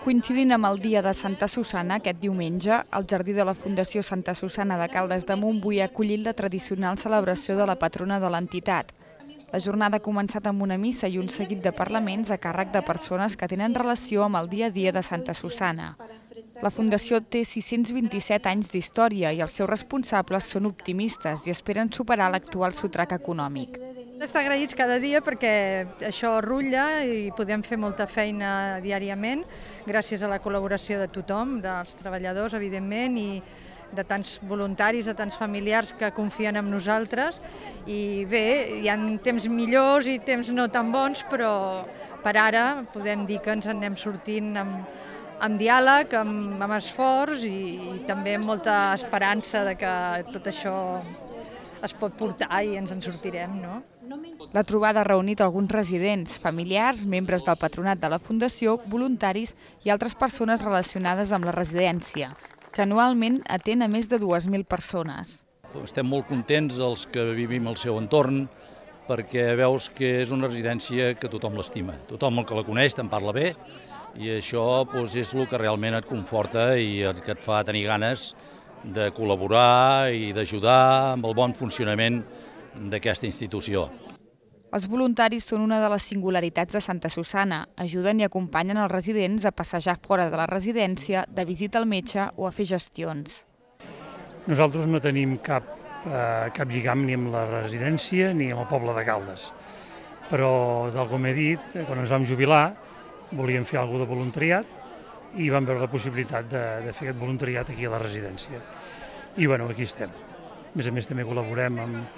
Coincidint amb el dia de Santa Susanna, aquest diumenge, el Jardí de la Fundació Santa Susanna de Caldes de Montbui ha acollit la tradicional celebració de la patrona de l'entitat. La jornada ha començat amb una missa i un seguit de parlaments a càrrec de persones que tenen relació amb el dia a dia de Santa Susanna. La Fundació té 627 anys d'història i els seus responsables són optimistes i esperen superar l'actual sotrac econòmic. Estar agraïts cada dia perquè això rutlla i podem fer molta feina diàriament gràcies a la col·laboració de tothom, dels treballadors, evidentment, i de tants voluntaris, de tants familiars que confien en nosaltres. I bé, hi ha temps millors i temps no tan bons, però per ara podem dir que ens en anem sortint amb diàleg, amb esforç i també amb molta esperança de que tot això es pot portar i ens en sortirem, no? La trobada ha reunit alguns residents, familiars, membres del patronat de la Fundació, voluntaris i altres persones relacionades amb la residència, que anualment atén a més de 2.000 persones. Estem molt contents els que vivim al seu entorn perquè veus que és una residència que tothom l'estima. Tothom el que la coneix te'n parla bé i això és el que realment et conforta i que et fa tenir ganes de col·laborar i d'ajudar amb el bon funcionament d'aquesta institució. Els voluntaris són una de les singularitats de Santa Susanna. Ajuden i acompanyen els residents a passejar fora de la residència, de visita al metge o a fer gestions. Nosaltres no tenim cap lligam ni amb la residència ni amb el poble de Caldes. Però, tal com he dit, quan ens vam jubilar volíem fer alguna cosa de voluntariat i vam veure la possibilitat de fer aquest voluntariat aquí a la residència. I bueno, aquí estem. A més, també col·laborem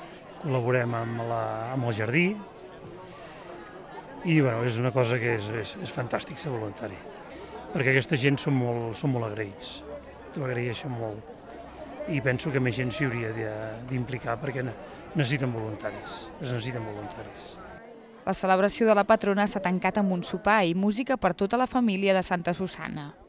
amb el jardí i bueno, és una cosa que és fantàstic ser voluntari, perquè aquesta gent són molt agraïts, t'ho agraeixen molt i penso que més gent s'hi hauria d'implicar perquè necessiten voluntaris, es necessiten voluntaris. La celebració de la patrona s'ha tancat amb un sopar i música per tota la família de Santa Susanna.